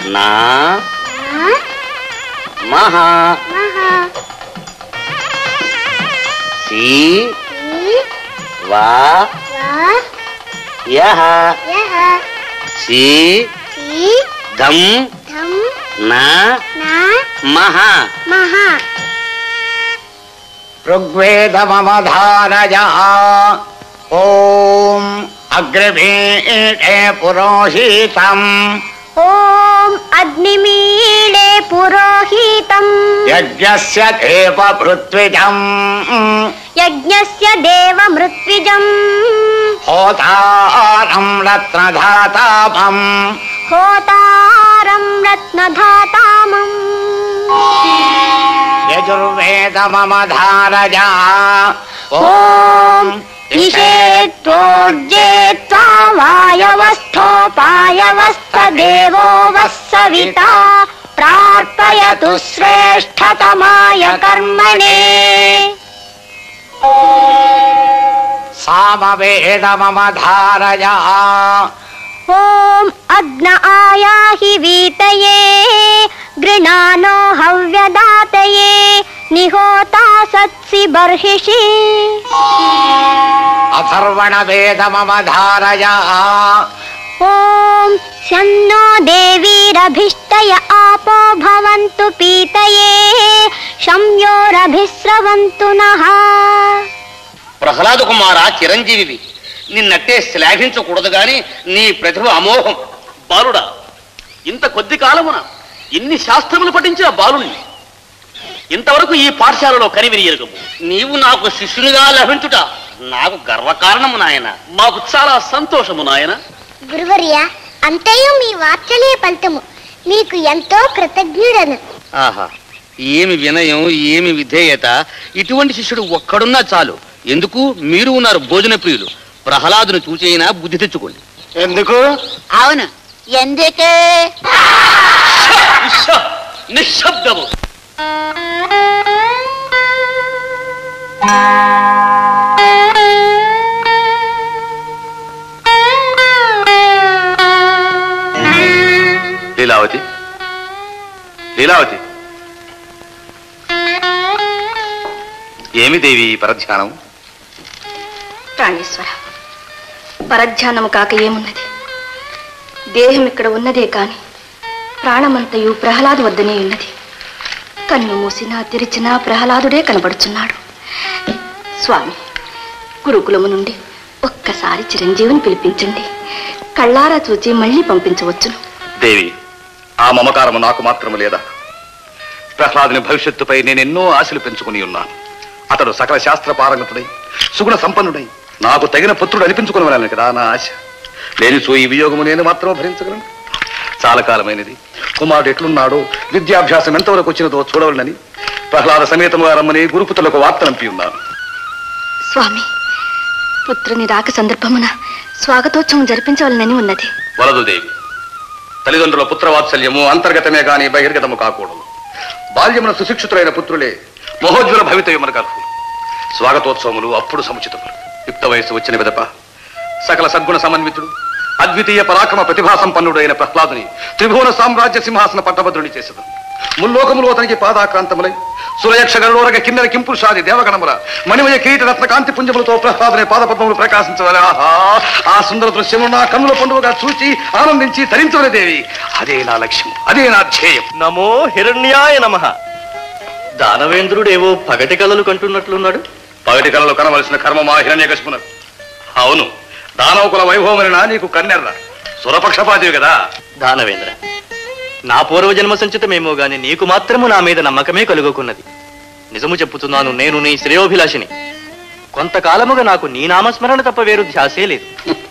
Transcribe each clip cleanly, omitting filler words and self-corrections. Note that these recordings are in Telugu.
నా మహా సి వా యహ సి ధం నా మహా ఋగ్వేదమవధారయః ఓం అగ్రవీడే పురోహితం ఓం అగ్నిమీడే పురోహితం యజ్ఞస్య దేవ మృత్విజం హోతారం రత్నధాతామం యజుర్వేదమవధారయః ఓం ఇషేత్రోర్జేత్వా వాయవస్థోపాయవస్తదేవో వస్సవితా ప్రార్పయతు శ్రేష్ఠతమాయ కర్మణే. సామవేదమవధారయః ఓం అగ్న ఆయాహి వీతయే గృణానో హవ్యదాతయే నిహోతా సత్సి బర్హిషి. అథర్వణవేదమవధారయః ఓం శన్నో దేవీరభిష్టయ ఆపో భవంతు పీతయే శంయోరభిస్రవంతు నః. ప్రహ్లాద కుమార చిరంజీవి, నిన్నట్టే శ్లాఘించకూడదు గాని నీ ప్రతిభ అమోఘం. బాలుడా, ఇంత కొద్ది కాలమున ఇన్ని శాస్త్రములు పఠించిన బాలుణ్ణి ఇంతవరకు ఈ పాఠశాలలో కనివిరియగము. నీవు నాకు శిష్యునిగా లభించుట నాకు గర్వకారణము నాయన. మాకు చాలా సంతోషము నాయన. గురువర్య, అంతయు మీ వాత్సల్య ఫలితము. మీకు ఎంతో కృతజ్ఞుడను. ఆహా, ఏమి వినయం, ఏమి విధేయత! ఇటువంటి శిష్యుడు ఒక్కడున్నా చాలు. ఎందుకు? మీరు ఉన్నారు భోజన ప్రియులు. ప్రహ్లాదును చూచి అయినా బుద్ధి తెచ్చుకోండి. ఎందుకు? అవును, ఎందుకే? నిశ్శబ్దము. లీలావతి, లీలావతి, ఏమి దేవి పరధ్యానం? ప్రాణేశ్వర, పరధ్యానము కాక ఏమున్నది? దేహం ఇక్కడ ఉన్నదే కాని ప్రాణమంతయు ప్రహ్లాదు వద్దనే ఉన్నది. కన్ను మూసినా తెరిచినా ప్రహ్లాదుడే కనబడుచున్నాడు. స్వామి, గురుకులము నుండి ఒక్కసారి చిరంజీవిని పిలిపించండి. కళ్ళారా చూచి మళ్ళీ పంపించవచ్చును. దేవి, ఆ మమకారము నాకు మాత్రము లేదా? ప్రహ్లాదుని భవిష్యత్తుపై నేనెన్నో ఆశలు పెంచుకుని ఉన్నాను. అతడు సకల శాస్త్ర పారంగతుడై సుగుణ సంపన్నుడై నాకు తగిన పుత్రుడు అనిపించుకుని కదా నా ఆశ. లేనిచో ఈ వియోగము నేను మాత్రమే భరించగలను. చాలా కాలమైనది. కుమారుడు ఎట్లున్నాడో, విద్యాభ్యాసం ఎంతవరకు వచ్చినదో చూడవలనని ప్రహ్లాద సమేతముగా రమ్మని గురుపుత్రులకు వార్త నంపి ఉన్నాను. స్వామి, పుత్రుని రాక సందర్భమున స్వాగతోత్సవం జరిపించవలనని ఉన్నది. వలదు దేవి, తల్లిదండ్రుల పుత్రవాత్సల్యము అంతర్గతమే గాని బహిర్గతము కాకూడదు. బాల్యమున సుశిక్షితులైన పుత్రులే మహోజ్వల భవితవ్యమునకు అర్హులు. స్వాగతోత్సవములు అప్పుడు సముచితములు. యుక్త వయస్సు వచ్చిన విదప సకల సద్గుణ సమన్వితుడు, అద్వితీయ పరాక్రమ ప్రతిభా సంపన్నుడైన ప్రహ్లాదుని త్రిభువన సామ్రాజ్య సింహాసన పట్టభద్రుని చేసేది. ముల్లోకములు అతనికి పాదాక్రాంతములై సురయక్ష గరుడోరగ కిన్నెర కింపురుషాది దేవగణముల మణిమయ కిరీట రత్న కాంతి పుంజములతో ప్రహ్లాదుని పాదపద్మములు ప్రకాశించవలే. ఆహా, ఆ సుందర దృశ్యము నా కన్నుల పండుగగా చూచి ఆనందించి తరించవలే దేవి. అదే నా లక్ష్యం, అదే నా ధ్యేయం. నమో హిరణ్యాయ నమః. దానవేంద్రుడేవో పగటి కలలు కంటున్నట్లున్నాడు. పగటి కళలు కనవలసిన కర్మ మా హిరణ్యకశిపునకు. అవును, దానవకుల వైభవమైన నీకు కన్నెర్ర సురపక్షపాతివి కదా. దానవేంద్ర, నా పూర్వజన్మ సంచితమేమో గాని నీకు మాత్రము నా మీద నమ్మకమే కలుగుకున్నది. నిజము చెప్పుతున్నాను, నేను నీ శ్రేయోభిలాషిని. కొంతకాలముగా నాకు నీ నామస్మరణ తప్ప వేరు ధ్యాసే లేదు.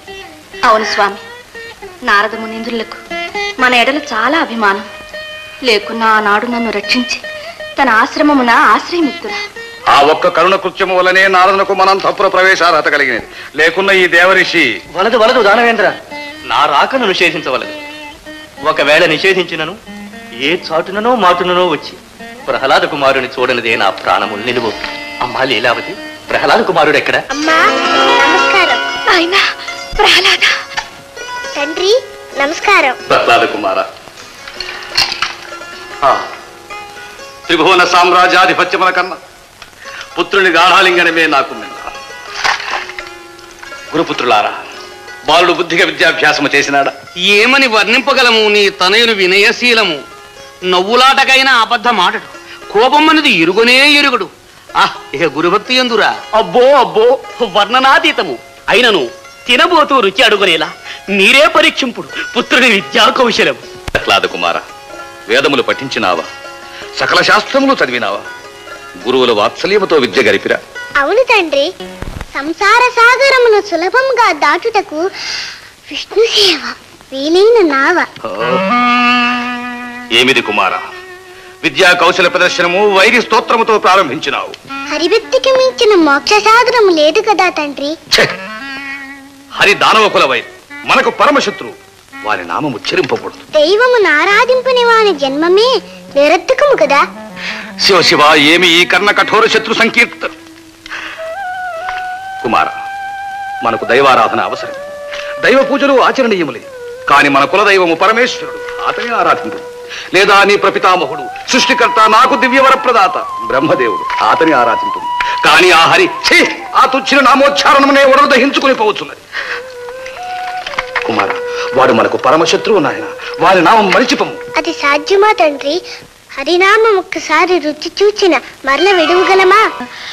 అవును స్వామి, నారద మునీంద్రులకు మన ఎడల చాలా అభిమానం. లేకున్నా ఆనాడు నన్ను రక్షించి తన ఆశ్రమమున ఆశ్రయమిత్తురా. ఆ ఒక్క కరుణ కృత్యము వల్లనే నారదునకు మనం తప్పుల ప్రవేశార్హత కలిగినది. లేకున్న ఈ దేవరిషి వలదు వలదు దానవేంద్ర, నా రాకను నిషేధించవలదు. ఒకవేళ నిషేధించినను ఏ చాటుననో మాటుననో వచ్చి ప్రహ్లాద కుమారుని చూడనిదే నా ప్రాణములు నిలువు. అమ్మా లీలావతి, ప్రహ్లాద కుమారుడు ఎక్కడ? అమ్మా నమస్కారం. ఆయన ప్రహ్లాద. తండ్రి నమస్కారం. ప్రహ్లాద కుమార, త్రిభువన సామ్రాజ్యాధిపత్యముల కన్నా పుత్రుని గాఢాలింగనమే నాకు మిన్న. గురుపుత్రులారా, బాలుడు బుద్ధిగా విద్యాభ్యాసము చేసినాడా? ఏమని వర్ణింపగలము నీ తనయుని వినయశీలము. నవ్వులాటకైనా అబద్ధ మాటడు, కోపమన్నది ఇరుగునే ఎరుగుడు. ఇక గురుభక్తి ఎందురా? అబ్బో అబ్బో, వర్ణనాతీతము. అయినను తినబోతూ రుచి అడుగునేలా మీరే పరీక్షింపుడు పుత్రుని విద్యా కౌశలం. ప్రహ్లాద కుమార, వేదములు పఠించినావా? సకల శాస్త్రములు చదివినావా? గురువుల వాత్సల్యముతో విద్య గరిపిరా? అవును తండ్రి, సంసార సాగరమును సులభంగా దాటుటకు విష్ణు సేవ వీలైన నావ. ఏమిది కుమార, విద్యా కౌశల ప్రదర్శనము వైరి స్తోత్రముతో ప్రారంభించినావు. హరిభక్తికి మించిన మోక్ష సాగరము లేదు కదా తండ్రి. హరి దానవ కుల వైరి, మనకు పరమశత్రువు. వారి నామము ఉచ్చరింపకూడదు. దైవమును ఆరాధింపని వాని జన్మమే నిరర్థకము కదా. శివ శివ, ఏమి ఈ కర్ణ కఠోర శత్రు సంకీర్తన. కుమార, మనకు దైవారాధన అవసరం. దైవ పూజలు ఆచరణీయములే. కాని మన కులదైవము పరమేశ్వరుడు, అతనే ఆరాధింపు. లేదా నీ ప్రపితామహుడు సృష్టికర్త, నాకు దివ్యవర ప్రదాత బ్రహ్మదేవుడు, అతని ఆరాధింపు. కాని ఆ హరి ఆ తుచ్చిన నామోచ్చారణమునే ఒడలు దహించుకుని పోవచ్చున్నది. కుమార, వాడు మనకు పరమశత్రువు నాయన. వారి నామం మరిచిపము. అది సాధ్యమా తండ్రి? హరినామం ఒక్కసారి రుచి చూచిన మరల విడువగలమా?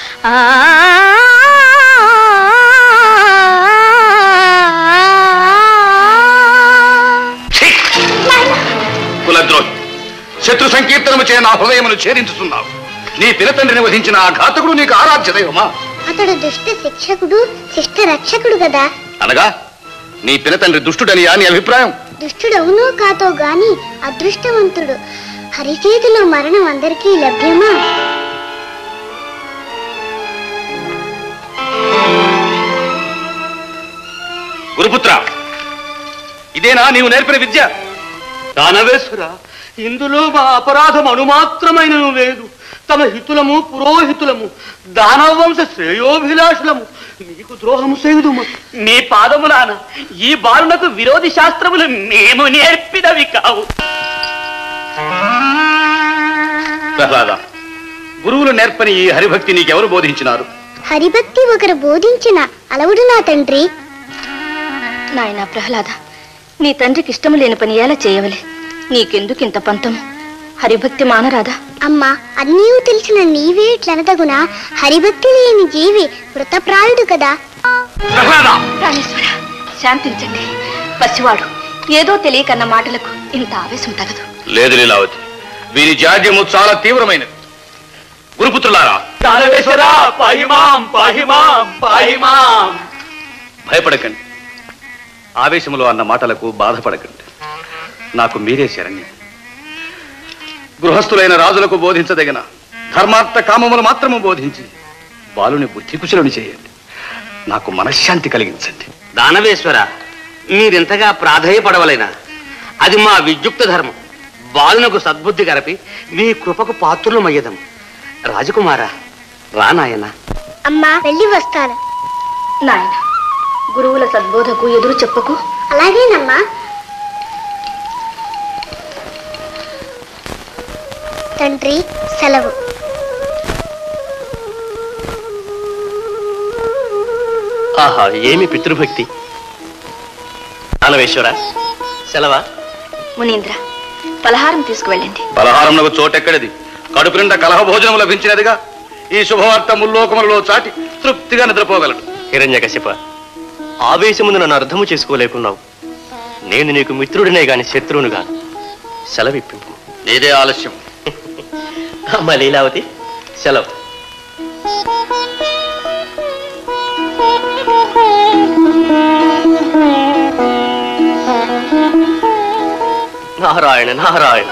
కులద్రోహి, శత్రు సంకీర్తనము చే నా హృదయమును ఛేదించుతున్నావు. నీ పినతండ్రిని వధించిన ఆ ఘాతకుడు నీకు ఆరాధ్య దైవమా? అతడు దుష్ట శిక్షకుడు, శిష్ట రక్షకుడు కదా. అనగా నీ పినతండ్రి దుష్టుడని నీ అభిప్రాయం? దుష్టుడవునో కాతో గాని అదృష్టవంతుడు. హరి చేతిలో మరణం అందరికీ లభ్యమా? గురుపుత్ర, ఇదేనా నీవు నేర్పిన విద్య? దానవేశ్వర, ఇందులో మా అపరాధం అణుమాత్రమైనను లేదు. తమ హితులము పురోహితులము దానవ వంశ శ్రేయోభిలాషులము మీకు ద్రోహము చేయుదు. మీ పాదములాన ఈ బాలునకు విరోధి శాస్త్రములు మేము నేర్పినవి కావు. ప్రహ్లాద, గురువులు నేర్పని ఈ హరిభక్తి నీకెవరు బోధించినారు? హరిభక్తి ఒకరు బోధించిన అలవుడు నా తండ్రి. నాయనా ప్రహ్లాద, నీ తండ్రికి ఇష్టము లేని పని ఎలా చేయవలే? నీకెందుకింత పంతము? హరిభక్తి మానరాదా? అమ్మా, అన్నీ తెలిసిన నీవే ఇట్లనదగునా? హరిభక్తి లేని జీవి మృతప్రాయుడు కదా. ప్రాణేశ్వర, శాంతించండి. పసివాడు ఏదో తెలియకన్న మాటలకు ఇంత ఆవేశం తగదు. లేదు లీలావతి, వీరి జాడ్యము చాలా తీవ్రమైనది. గురుపుత్రులారా, దానవేశ్వర, పాహిమాం పాహిమాం పాహిమాం. భయపడకండి. ఆవేశములో అన్న మాటలకు బాధపడకండి. నాకు మీరే శరణ్యం. గృహస్థులైన రాజులకు బోధించదగిన ధర్మార్థ కామములు మాత్రము బోధించి బాలుని బుద్ధి కుశలుని చేయండి. నాకు మనశ్శాంతి కలిగించండి. దానవేశ్వర, మీరింతగా ప్రాధేయపడవలైనా అది మా విద్యుక్త ధర్మం. బాలునకు సద్బుద్ధి గరపి మీ కృపకు పాత్రులమయ్యదం. రాజకుమారా, రా నాయన. అమ్మా, వెళ్ళి వస్తాను. నాయన, గురువుల సద్బోధకు ఎదురు చెప్పకు. అలాగేనమ్మా. తండ్రి, సెలవు. ఆహా, ఏమి పితృభక్తి! దానవేశ్వర, సెలవా? మునీంద్ర, పలహారం తీసుకువెళ్ళండి. పలహారంలో చోటెక్కడిది? కడుపు నిండా కలహ భోజనం లభించినదిగా. ఈ శుభవార్త ముల్లోకములలో చాటి తృప్తిగా నిద్రపోగలడు. హిరణ్యకశిప, ఆవేశమును నన్ను అర్థము చేసుకోలేకున్నావు. నేను నీకు మిత్రుడినే గాని శత్రువును గాను. సెలవిప్పింపు. నీదే ఆలస్యం. అమ్మ లీలావతి, సెలవు. నారాయణ నారాయణ.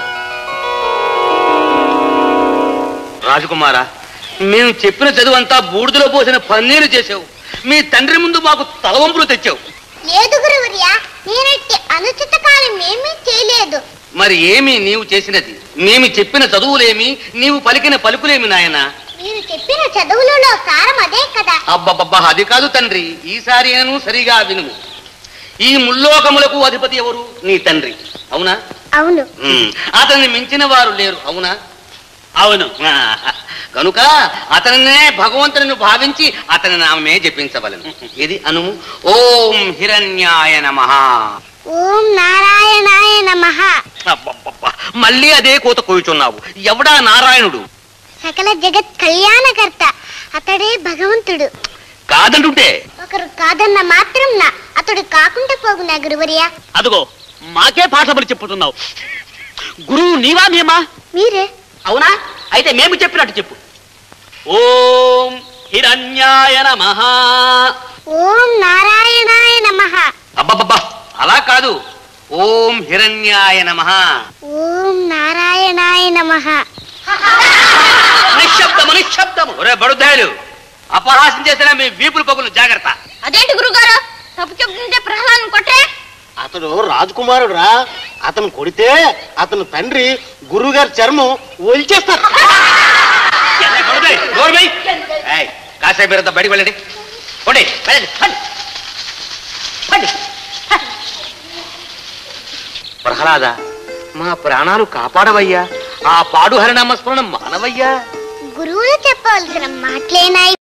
రాజకుమారా, మేము చెప్పిన చదువంతా బూడిదలో పోసిన పన్నీరు చేసావు. మీ తండ్రి ముందు మాకు తలవంపులు తెచ్చావు. లేదు గురువర్యా, నేనట్టి అనుచిత కాలం ఏమీ చేయలేదు. మరి ఏమి నీవు చేసినది? మేము చెప్పిన చదువులేమి, నీవు పలికిన పలుకులేమి నాయనా? మీరు చెప్పిన చదువులలో సారం అదే కదా. అబ్బబ్బబ్బా, అది కాదు తండ్రి. ఈసారి సరిగా వినుము. ఈ ముల్లోకములకు అధిపతి ఎవరు? నీ తండ్రి, అవునా? అవును. అతన్ని మించిన వారు లేరు, అవునా? అవును. కనుక అతనినే భగవంతుని భావించి అతని నామే జపించవలను. ఇది అను. ఓం హిరణ్యాయ నమః. ఓం నారాయణాయ నమః. అబ్బబ్బబ్బా, మళ్ళీ అదే కోత కోయుచున్నావు. ఎవడా నారాయణుడు? సకల జగత్ కళ్యాణకర్త, అతడే భగవంతుడు. కాదంటుంటే ఒకరు కాదన్న మాత్రం అతడు కాకుండా పోగునా గురువర్య. అదుగో మాకే పాఠములు చెప్పుతున్నావు. గురువు నీవా మేమా? మీరే. అవునా? అయితే మేము చెప్పినట్టు చెప్పు. ఓం హిరణ్యాయ నమః. ఓం నారాయణాయ నమః. అబ్బబ్బబ్బా, అలా కాదు. ఓం హిరణ్యాయ నమః. ఓం నారాయణాయ నమః. నిశ్శబ్దము, నిశ్శబ్దము. ఒరే బడుద్దాయులు, అపహాసం చేసిన మీ వీపులు పగులు జాగ్రత్త. అదేంటి గురుగారు తప్పు చెప్తుంటే ప్రహ్లాదం కొట్టే? అతడు రాజకుమారుడు రా. అతను కొడితే అతను తండ్రి గురువుగారి చర్మం ఒలిచేస్తారు. కాసేపు మీరంతా బయటికి వెళ్ళండి. పోండి, వెళ్ళండి, పండి, పండి. ప్రహ్లాద, మా ప్రాణాలు కాపాడవయ్యా. ఆ పాడు హరినామ స్మరణ మానవయ్యా. గురువులు చెప్పవలసిన మాటలేనాయి.